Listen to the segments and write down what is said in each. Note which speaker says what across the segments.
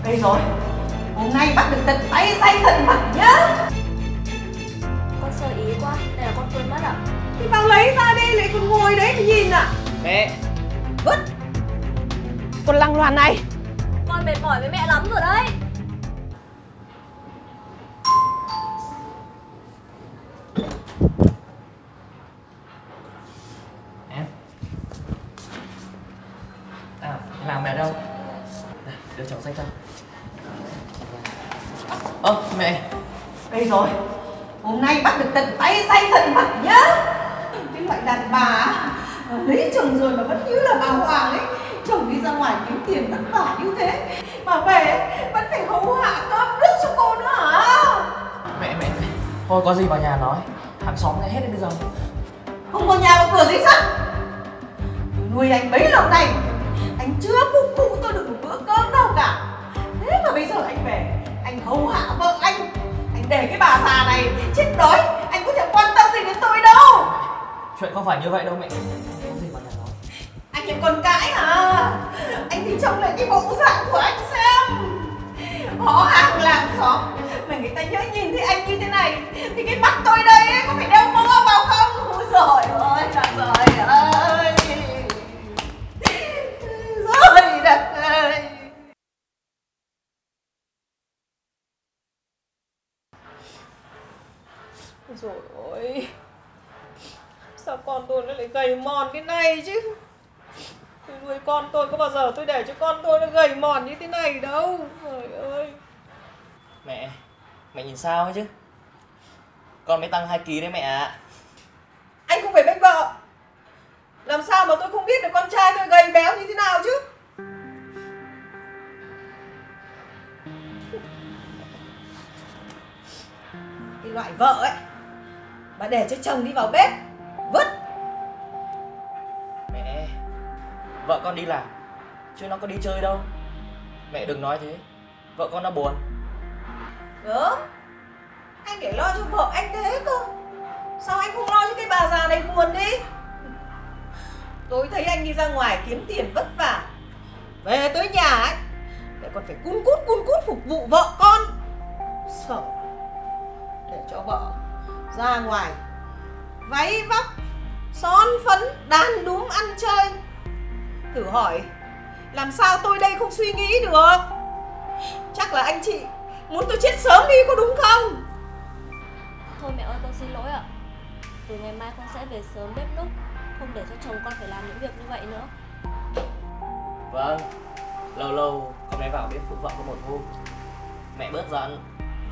Speaker 1: Đây rồi, hôm nay bắt được tận tay say tận mặt nhá.
Speaker 2: Con sơ ý quá, đây là con quên mất ạ.
Speaker 1: Thì vào lấy ra đi, lại còn ngồi đấy mà nhìn à?
Speaker 3: Mẹ.
Speaker 1: Vứt con lăng loàn này.
Speaker 2: Con mệt mỏi với mẹ lắm rồi đấy.
Speaker 3: Em. Làm mẹ đâu? Đây, đưa cháu sách cho. Mẹ.
Speaker 1: Đây rồi, hôm nay bắt được tận tay say tận mặt nhá. Cái loại đàn bà lấy chồng rồi mà vẫn như là bà Hoàng ấy. Chồng đi ra ngoài kiếm tiền vất vả như thế mà về vẫn phải hầu hạ cơm nước cho cô nữa hả?
Speaker 3: Mẹ. Thôi có gì vào nhà nói. Hàng xóm nghe hết đến bây giờ.
Speaker 1: Không có nhà có cửa gì sắt. Tôi nuôi anh bấy lâu nay, anh chưa phục vụ tôi được một bữa cơm nào cả. Thế mà bây giờ anh về, anh hầu hạ vợ anh để cái bà già này chết đói, anh có thể quan tâm gì đến tôi đâu.
Speaker 3: Chuyện không phải như vậy đâu mẹ. Có gì vào nhà nói.
Speaker 1: Anh là con cãi à? Anh thì trông lại cái bộ dạng của anh xem. Họ hàng làng xóm mà người ta nhớ nhìn thấy anh như thế này thì cái mắt tôi đây ấy, có phải đeo mỡ vào không? Ôi giời ơi, trời ơi. Trời đất ơi. Rồi ôi, sao con tôi nó lại gầy mòn thế này chứ? Tôi nuôi con tôi có bao giờ tôi để cho con tôi nó gầy mòn như thế này đâu. Trời ơi.
Speaker 3: Mẹ nhìn sao ấy chứ? Con mới tăng 2 kg đấy mẹ ạ.
Speaker 1: Anh không phải bênh vợ. Làm sao mà tôi không biết được con trai tôi gầy béo như thế nào chứ? Cái loại vợ ấy mà để cho chồng đi vào bếp vứt.
Speaker 3: Mẹ, vợ con đi làm chứ nó có đi chơi đâu. Mẹ đừng nói thế, vợ con nó buồn.
Speaker 1: Đúng, anh để lo cho vợ anh thế cơ. Sao anh không lo cho cái bà già này buồn đi? Tôi thấy anh đi ra ngoài kiếm tiền vất vả, về tới nhà ấy lại còn phải cun cút phục vụ vợ con. Sợ để cho vợ ra ngoài váy vóc son phấn đàn đúm ăn chơi. Thử hỏi làm sao tôi đây không suy nghĩ được? Chắc là anh chị muốn tôi chết sớm đi có đúng không?
Speaker 2: Thôi mẹ ơi, con xin lỗi ạ. Từ ngày mai con sẽ về sớm bếp núc, không để cho chồng con phải làm những việc như vậy nữa.
Speaker 3: Vâng, lâu lâu con mới vào bếp phụ vợ có một hôm. Mẹ bớt giận.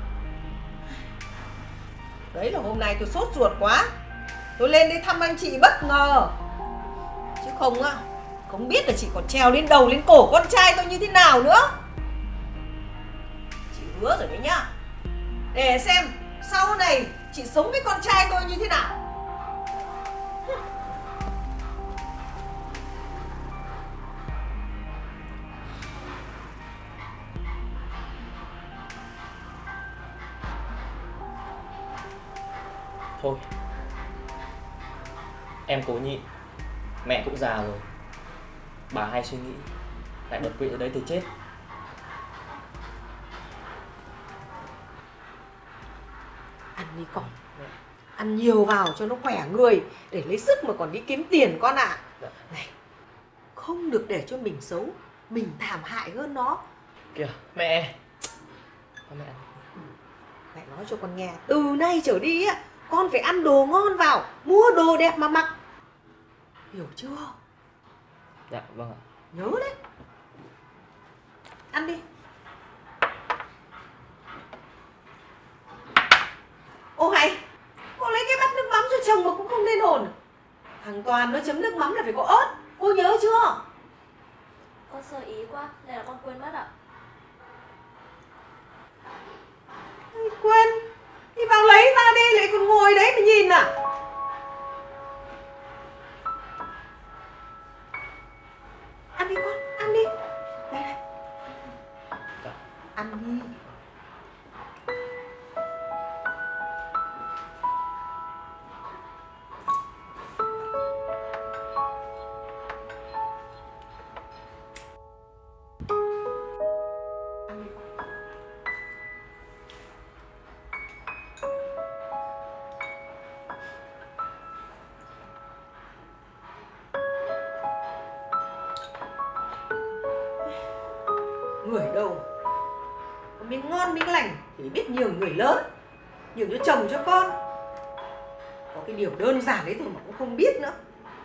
Speaker 1: Đấy là hôm nay tôi sốt ruột quá, tôi lên đây thăm anh chị bất ngờ. Chứ không á, không biết là chị còn treo lên đầu lên cổ con trai tôi như thế nào nữa. Chị hứa rồi đấy nhá, để xem sau này chị sống với con trai tôi như thế nào.
Speaker 3: Thôi, em cố nhịn. Mẹ cũng già rồi, bà hay suy nghĩ, lại đột quỵ ở đấy thì chết.
Speaker 1: Ăn đi con, ăn nhiều vào cho nó khỏe người, để lấy sức mà còn đi kiếm tiền con ạ. Này, không được để cho mình xấu, mình thảm hại hơn nó.
Speaker 3: Kìa, mẹ. Mẹ.
Speaker 1: Mẹ nói cho con nghe, từ nay trở đi á, con phải ăn đồ ngon vào, mua đồ đẹp mà mặc. Hiểu chưa?
Speaker 3: Dạ, vâng ạ.
Speaker 1: Nhớ đấy. Ăn đi. Ô hay, cô lấy cái bát nước mắm cho chồng mà cũng không lên hồn. Thằng Toàn nó chấm nước mắm là phải có ớt, cô nhớ chưa?
Speaker 2: Con sơ ý quá, đây là con quên mất ạ.
Speaker 1: Quên, thì vào lấy ra đi, lại còn ngồi đấy mà nhìn à? Ăn đi con, ăn đi. Đây đây. Ăn đi. Ăn đi. Người đâu có miếng ngon miếng lành thì biết nhường người lớn, nhường cho chồng cho con. Có cái điều đơn giản đấy thôi mà cũng không biết nữa.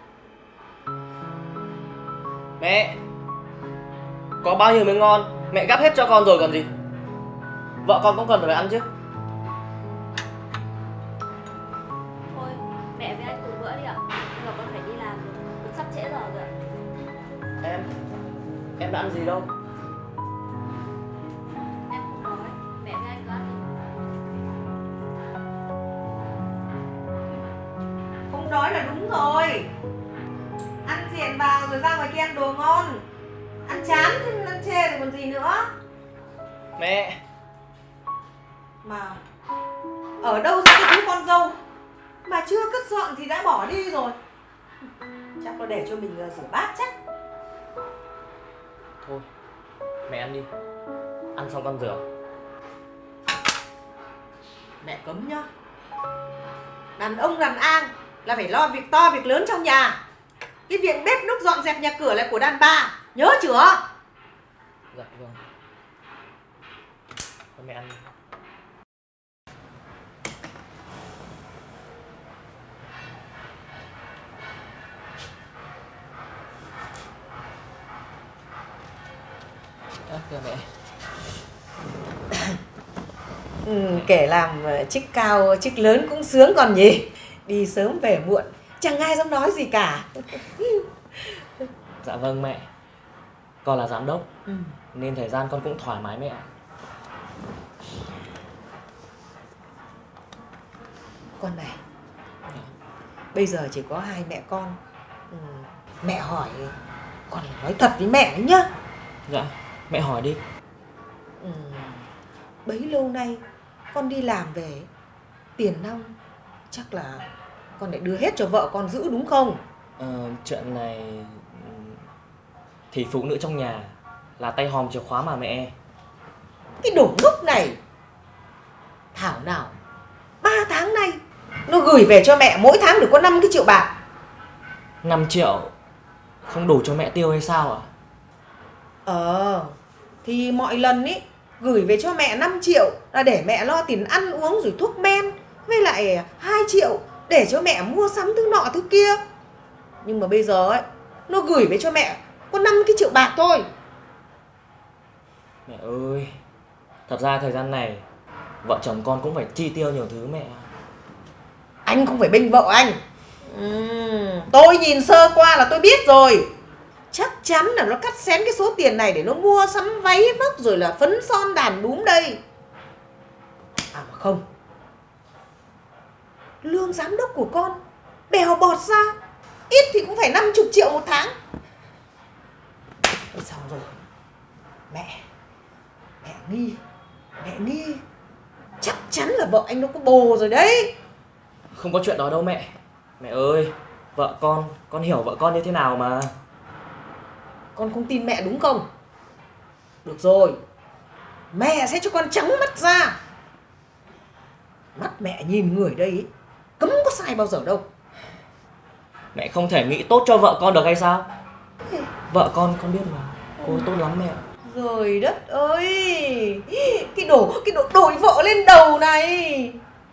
Speaker 3: Mẹ, có bao nhiêu miếng ngon mẹ gắp hết cho con rồi còn gì. Vợ con cũng cần phải ăn chứ.
Speaker 2: Thôi, mẹ với anh cùng bữa đi ạ. Nhưng mà con phải đi làm rồi, cũng sắp trễ giờ rồi ạ.
Speaker 3: Em đã ăn gì đâu.
Speaker 2: Em không nói, mẹ với anh cứ ăn đi.
Speaker 1: Không nói là đúng rồi. Ăn chèn vào rồi ra ngoài kia ăn đồ ngon. Ăn chán thì ăn chê rồi còn gì nữa.
Speaker 3: Mẹ.
Speaker 1: Mà ở đâu ra cái thứ con dâu mà chưa cất dọn thì đã bỏ đi rồi. Chắc nó để cho mình rửa bát chắc.
Speaker 3: Thôi, mẹ ăn đi. Ăn xong con rửa.
Speaker 1: Mẹ cấm nhá. Đàn ông đàn an là phải lo việc to việc lớn trong nhà. Cái việc bếp núc dọn dẹp nhà cửa là của đàn bà. Nhớ chưa?
Speaker 3: Dạ vâng. Thôi mẹ ăn đi. Kìa mẹ.
Speaker 1: Kể làm chức cao chức lớn cũng sướng còn nhỉ. Đi sớm về muộn chẳng ai dám nói gì cả.
Speaker 3: Dạ vâng mẹ. Con là giám đốc nên thời gian con cũng thoải mái mẹ.
Speaker 1: Con này, bây giờ chỉ có hai mẹ con. Mẹ hỏi con phải nói thật với mẹ đấy nhá.
Speaker 3: Dạ, mẹ hỏi đi.
Speaker 1: Bấy lâu nay con đi làm về, tiền nong chắc là con lại đưa hết cho vợ con giữ đúng không?
Speaker 3: Chuyện này thì phụ nữ trong nhà là tay hòm chìa khóa mà mẹ.
Speaker 1: Cái đồ ngốc này. Thảo nào 3 tháng nay nó gửi về cho mẹ mỗi tháng được có 5 cái triệu bạc.
Speaker 3: 5 triệu không đủ cho mẹ tiêu hay sao ạ?
Speaker 1: Thì mọi lần ý gửi về cho mẹ 5 triệu là để mẹ lo tiền ăn uống rồi thuốc men, với lại 2 triệu để cho mẹ mua sắm thứ nọ thứ kia. Nhưng mà bây giờ ấy nó gửi về cho mẹ có 5 cái triệu bạc thôi.
Speaker 3: Mẹ ơi, thật ra thời gian này vợ chồng con cũng phải chi tiêu nhiều thứ mẹ.
Speaker 1: Anh không phải bênh vợ anh. Tôi nhìn sơ qua là tôi biết rồi. Chắc chắn là nó cắt xén cái số tiền này để nó mua sắm váy vóc rồi là phấn son đàn đúm đây. À mà không, lương giám đốc của con bèo bọt ra ít thì cũng phải 50 triệu một tháng. Thôi xong rồi. Mẹ nghi chắc chắn là vợ anh nó có bồ rồi đấy.
Speaker 3: Không có chuyện đó đâu mẹ. Mẹ ơi, vợ con hiểu vợ con như thế nào mà.
Speaker 1: Con không tin mẹ đúng không? Được rồi, mẹ sẽ cho con trắng mắt ra. Mắt mẹ nhìn người đây ý, cấm có sai bao giờ đâu.
Speaker 3: Mẹ không thể nghĩ tốt cho vợ con được hay sao? Vợ con biết mà, cô tốt lắm mẹ.
Speaker 1: Rồi đất ơi, cái đồ đội vợ lên đầu này.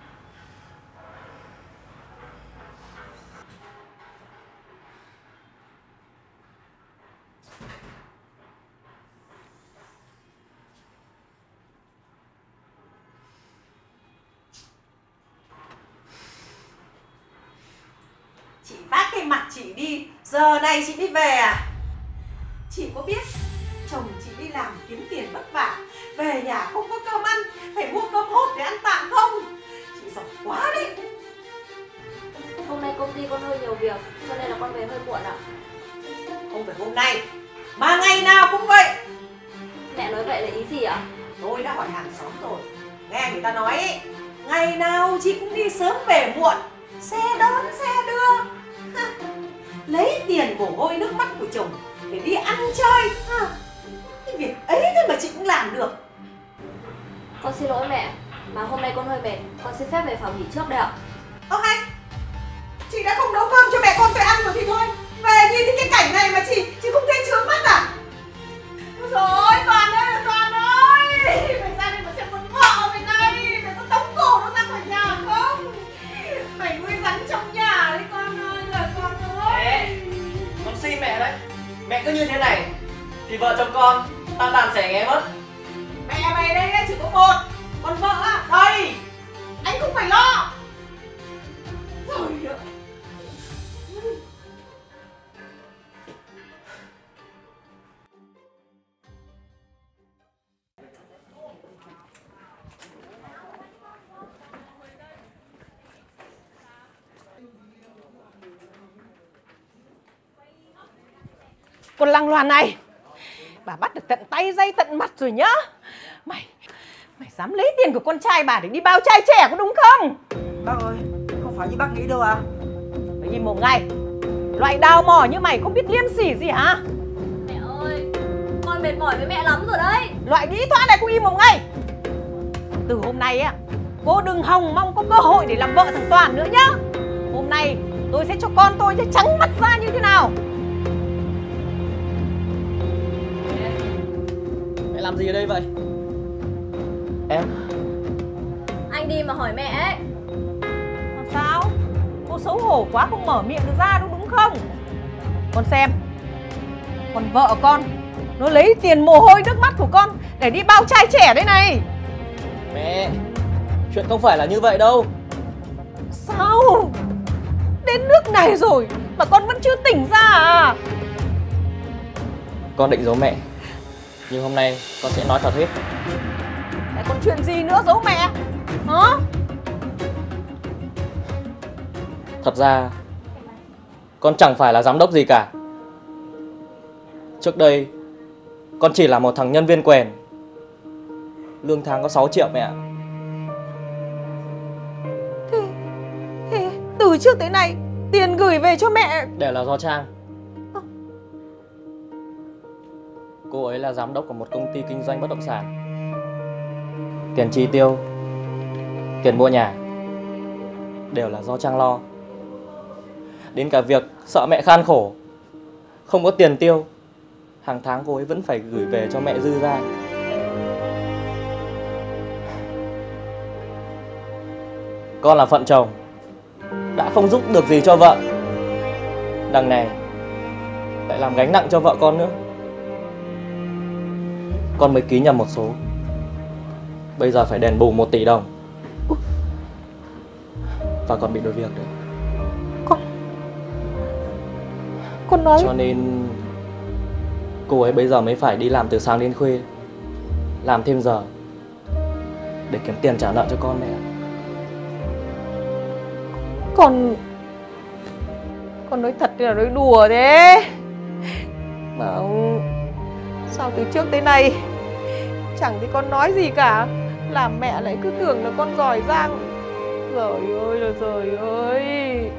Speaker 1: Chị vác cái mặt chị đi, giờ này chị đi về à? Chị có biết chồng chị đi làm kiếm tiền vất vả, về nhà không có cơm ăn, phải mua cơm hốt để ăn tạm không? Chị giỏi quá đấy.
Speaker 2: Hôm nay công ty con hơi nhiều việc, cho nên là con về hơi muộn ạ.
Speaker 1: Không phải hôm nay, mà ngày nào cũng vậy.
Speaker 2: Mẹ nói vậy là ý gì ạ?
Speaker 1: Tôi đã hỏi hàng xóm rồi, nghe người ta nói ấy, ngày nào chị cũng đi sớm về muộn, xe đón xe đưa. Lấy tiền mồ hôi nước mắt của chồng để đi ăn chơi. Cái việc ấy thôi mà chị cũng làm được.
Speaker 2: Con xin lỗi mẹ, mà hôm nay con hơi mệt, con xin phép về phòng nghỉ trước đây ạ.
Speaker 1: Hay, chị đã không nấu cơm cho mẹ con tôi ăn rồi thì thôi. Về nhìn thấy cái cảnh này mà chị không thấy chướng mắt à? Rồi, Toàn ơi, Còn vợ à? Đây, anh không phải lo. Rồi ạ. Con lăng loàn này, bà bắt được tận tay dây tận mặt rồi nhá. Mày dám lấy tiền của con trai bà để đi bao trai trẻ có đúng không?
Speaker 4: Bác ơi, không phải như bác nghĩ đâu à.
Speaker 1: Mày im mồm ngay. Loại đào mỏ như mày không biết liêm sỉ gì hả?
Speaker 2: Mẹ ơi, con mệt mỏi với mẹ lắm rồi đấy.
Speaker 1: Loại nghĩ thoát này cũng im mồm ngay. Từ hôm nay á, cô đừng hòng mong có cơ hội để làm vợ thằng Toàn nữa nhá. Hôm nay tôi sẽ cho con tôi sẽ trắng mắt ra như thế nào.
Speaker 3: Mẹ làm gì ở đây vậy? Em
Speaker 2: Anh đi mà hỏi mẹ ấy.
Speaker 1: Làm sao? Cô xấu hổ quá không mở miệng được ra đâu đúng không? Con xem, con vợ con nó lấy tiền mồ hôi nước mắt của con để đi bao trai trẻ đây này.
Speaker 3: Mẹ, chuyện không phải là như vậy đâu.
Speaker 1: Sao? Đến nước này rồi mà con vẫn chưa tỉnh ra à?
Speaker 3: Con định giấu mẹ, nhưng hôm nay con sẽ nói thật hết.
Speaker 1: Lại còn chuyện gì nữa giấu mẹ? Hả?
Speaker 3: Thật ra con chẳng phải là giám đốc gì cả. Trước đây con chỉ là một thằng nhân viên quèn, lương tháng có 6 triệu mẹ ạ.
Speaker 1: Thế từ trước tới nay tiền gửi về cho mẹ
Speaker 3: Đều là do Trang. Cô ấy là giám đốc của một công ty kinh doanh bất động sản. Tiền chi tiêu, tiền mua nhà đều là do Trang lo. Đến cả việc sợ mẹ khan khổ, không có tiền tiêu, hàng tháng cô ấy vẫn phải gửi về cho mẹ dư ra. Con là phận chồng, đã không giúp được gì cho vợ, đằng này lại làm gánh nặng cho vợ con nữa. Con mới ký nhầm một số, bây giờ phải đền bù 1 tỷ đồng. Và còn bị đuổi việc nữa.
Speaker 1: Con nói.
Speaker 3: Cho nên cô ấy bây giờ mới phải đi làm từ sáng đến khuya, làm thêm giờ để kiếm tiền trả nợ cho con mẹ.
Speaker 1: Con nói thật hay là nói đùa thế? Mà sao từ trước tới nay chẳng thấy con nói gì cả, làm mẹ lại cứ tưởng là con giỏi giang. Trời ơi là trời ơi.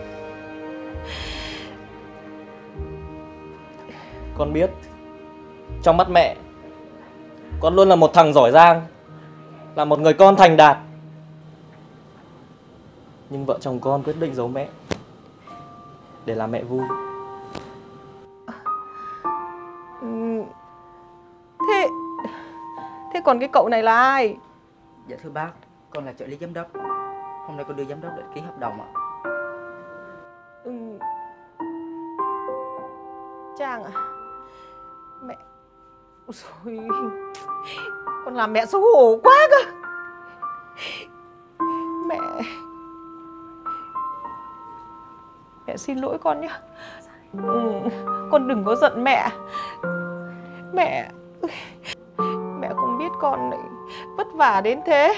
Speaker 3: Con biết trong mắt mẹ, con luôn là một thằng giỏi giang, là một người con thành đạt. Nhưng vợ chồng con quyết định giấu mẹ để làm mẹ vui.
Speaker 1: Thế còn cái cậu này là ai?
Speaker 4: Dạ thưa bác, con là trợ lý giám đốc. Hôm nay con đưa giám đốc để ký hợp đồng ạ.
Speaker 1: Trang à? Mẹ... Rồi... Con làm mẹ xấu hổ quá cơ. Mẹ xin lỗi con nhé. Con đừng có giận mẹ. Mẹ không biết con lại vất vả đến thế.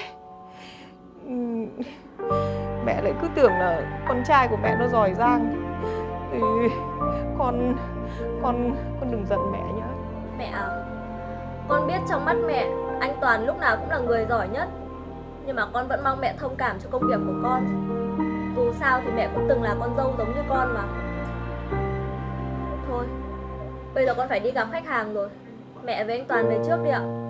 Speaker 1: Mẹ lại cứ tưởng là con trai của mẹ nó giỏi giang. Con đừng giận mẹ nhé.
Speaker 2: Mẹ à, con biết trong mắt mẹ anh Toàn lúc nào cũng là người giỏi nhất, nhưng mà con vẫn mong mẹ thông cảm cho công việc của con. Dù sao thì mẹ cũng từng là con dâu giống như con mà. Thôi, bây giờ con phải đi gặp khách hàng rồi. Mẹ với anh Toàn về trước đi ạ.